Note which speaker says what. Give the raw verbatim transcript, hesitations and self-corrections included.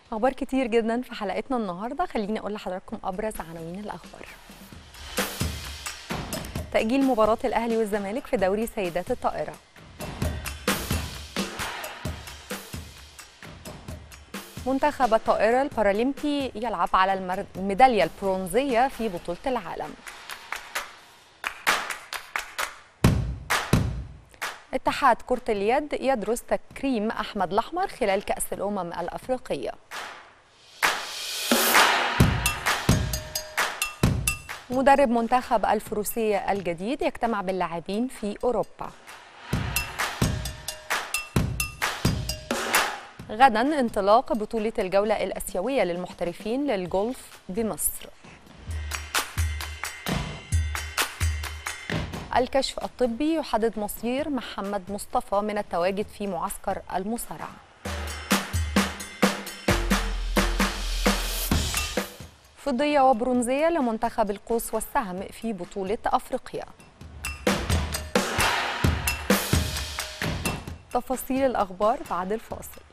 Speaker 1: أخبار كتير جدا في حلقتنا النهاردة. خليني أقول لحضراتكم أبرز عناوين الأخبار. تأجيل مباراة الأهلي والزمالك في دوري سيدات الطائرة. منتخب الطائرة البارالمبي يلعب على الميدالية البرونزية في بطولة العالم. اتحاد كرة اليد يدرس تكريم أحمد الأحمر خلال كأس الأمم الأفريقية. مدرب منتخب الفروسية الجديد يجتمع باللاعبين في أوروبا. غدا انطلاق بطولة الجولة الآسيوية للمحترفين للجولف بمصر. الكشف الطبي يحدد مصير محمد مصطفى من التواجد في معسكر المصارعة. فضية وبرونزية لمنتخب القوس والسهم في بطولة أفريقيا. تفاصيل الأخبار بعد الفاصل.